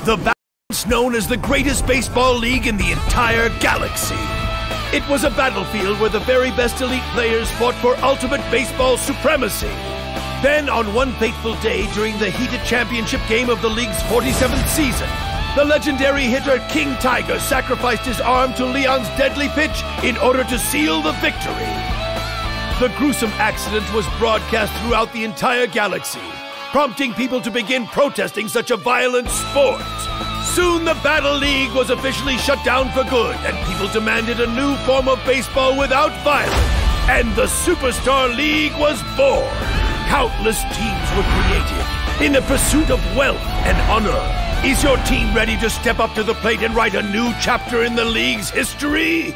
The battle known as the greatest baseball league in the entire galaxy. It was a battlefield where the very best elite players fought for ultimate baseball supremacy. Then, on one fateful day during the heated championship game of the league's 47th season, the legendary hitter King Tiger sacrificed his arm to Leon's deadly pitch in order to seal the victory. The gruesome accident was broadcast throughout the entire galaxy, prompting people to begin protesting such a violent sport. Soon the Battle League was officially shut down for good, and people demanded a new form of baseball without violence. And the Superstar League was born. Countless teams were created in the pursuit of wealth and honor. Is your team ready to step up to the plate and write a new chapter in the league's history?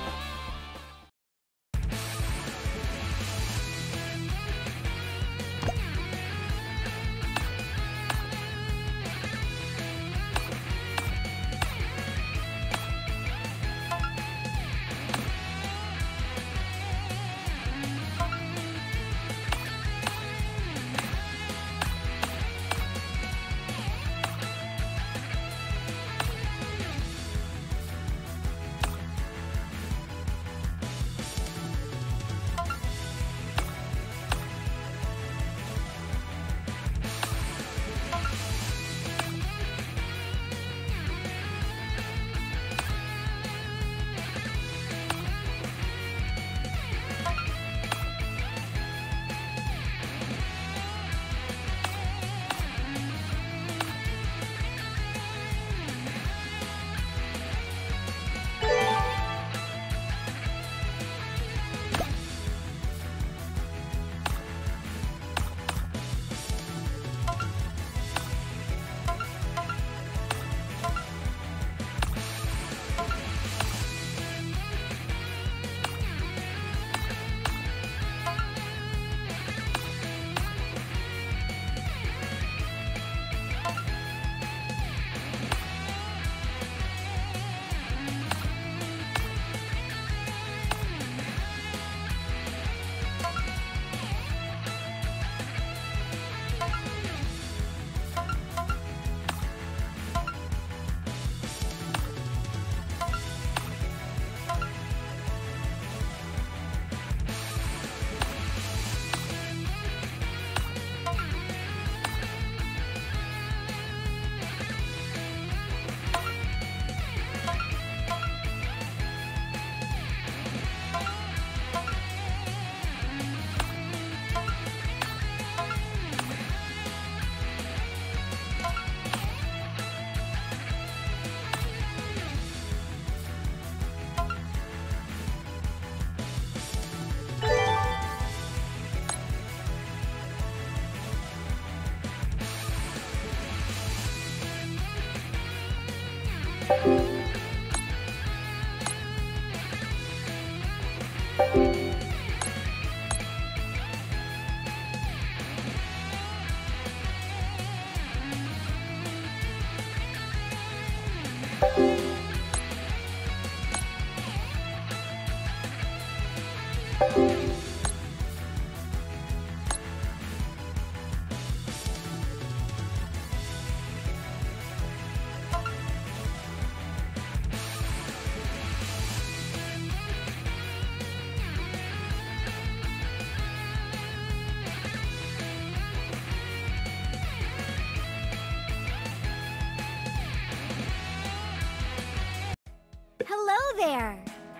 Hello there!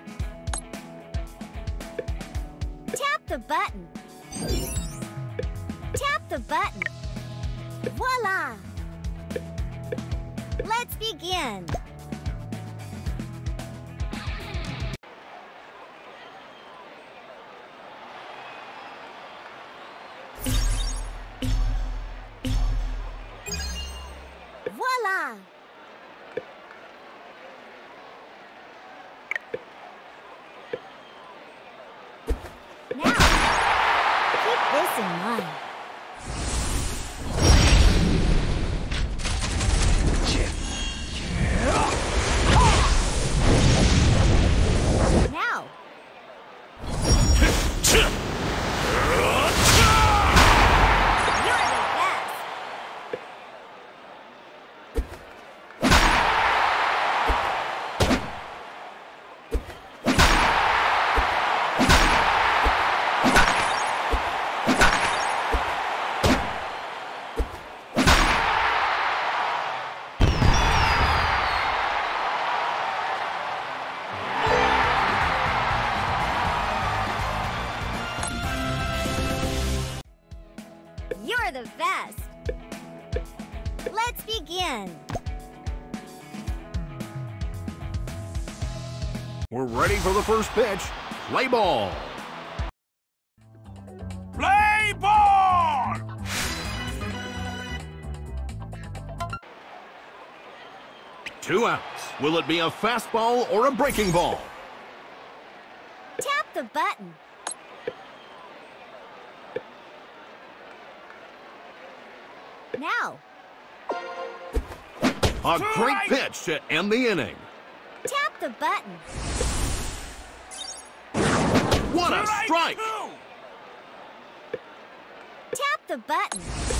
Tap the button. Tap the button. Voila! Let's begin. Voila! Now, keep this in mind. Now. You're the best. best. Let's begin. We're ready for the first pitch. Play ball. Play ball! 2 outs. Will it be a fastball or a breaking ball? Tap the button. Now, A great pitch to end the inning. tap the button. What a strike! Tap the button.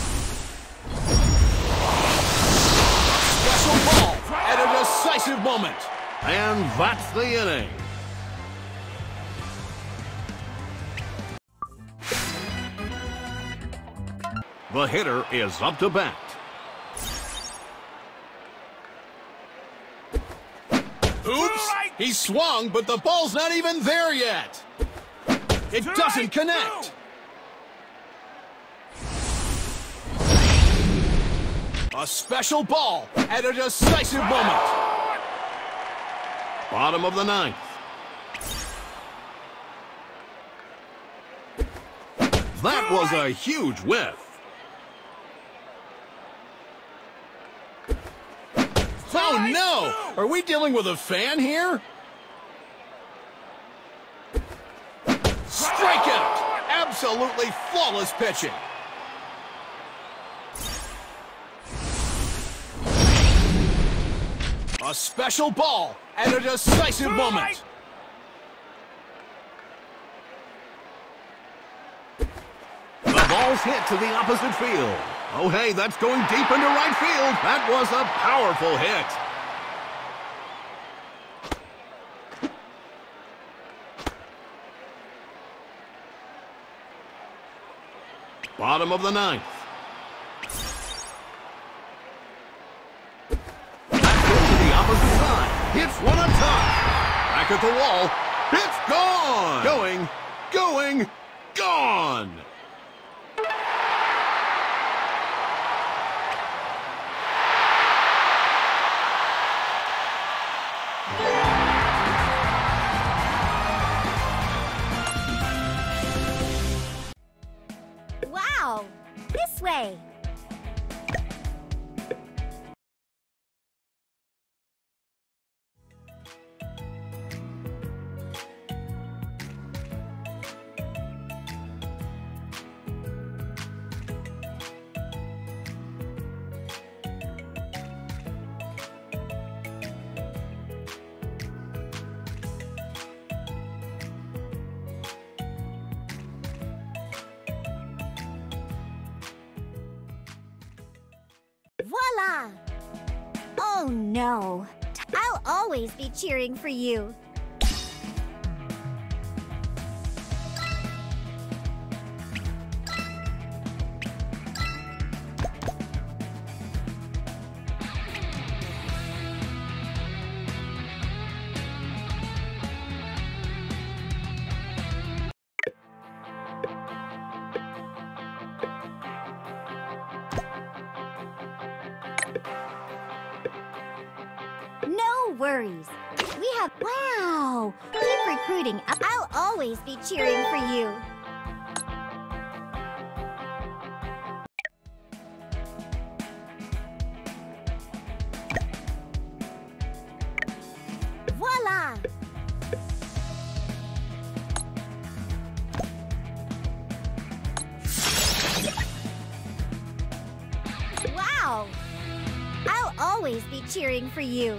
Special ball at a decisive moment. And that's the inning. The hitter is up to bat. Oops! He swung, but the ball's not even there yet. It doesn't connect. A special ball at a decisive moment. Bottom of the 9th. That was a huge whiff. Oh no! Are we dealing with a fan here? Strikeout! Absolutely flawless pitching. A special ball at a decisive moment. The ball's hit to the opposite field. Oh, hey, that's going deep into right field. That was a powerful hit. Bottom of the 9th. That goes to the opposite side. Hits one on top. Back at the wall. It's gone. Gone. Wow! This way. Voila! Oh no! I'll always be cheering for you. No worries. We have... Wow! Keep recruiting. I'll always be cheering for you. Voila! Wow! I'll always be cheering for you.